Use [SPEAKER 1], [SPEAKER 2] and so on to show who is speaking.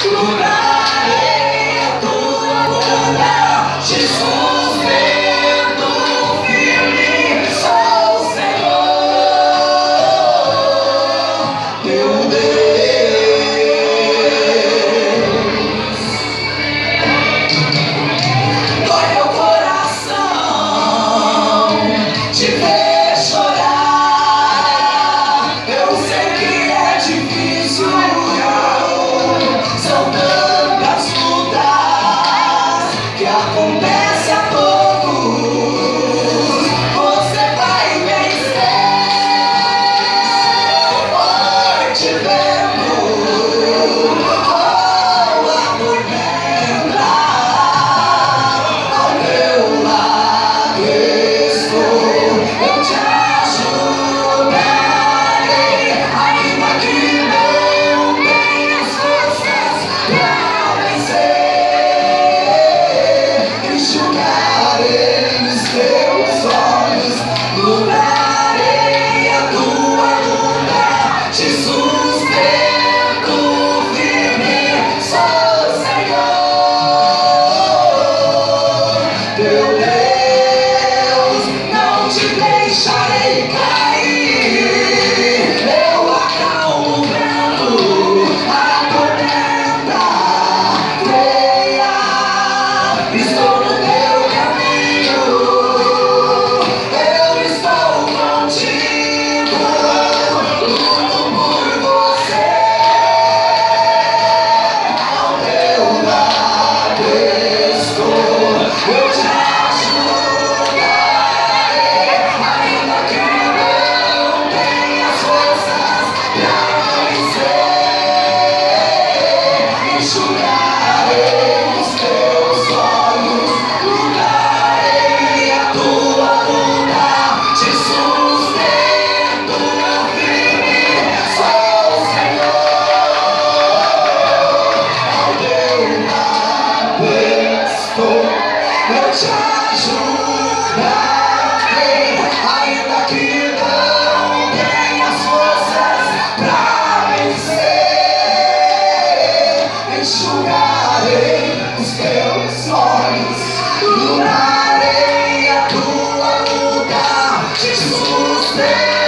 [SPEAKER 1] Lutarei a tua luta, te sustento firme, sou o Senhor, teu Deus. Dói meu coração te ver chorar, eu sei que é difícil. São tantas lutas que acontecem a todos. Você vai vencer. Forte vento, oh, a tormenta, ao meu lado estou, eu te ajudarei, ainda que não tenhas forças pra vencer. Enxugarei os teus olhos, lutarei a tua luta, te sustento firme, sou o Senhor, teu Deus, não te deixarei cair. Eu acalmo o vento, a tormenta, creia, estou no teu caminho, eu estou contigo, luto por você, ao teu lado estou, eu te ajudarei, ainda que não tenhas forças pra vencer. Enxugarei os teus olhos, lutarei a tua luta, te sustento firme, sou o Senhor, ao teu lado estou, eu te ajudarei, ainda que não tenhas forças pra vencer. Enxugarei os teus olhos, lutarei a tua luta, te sustento.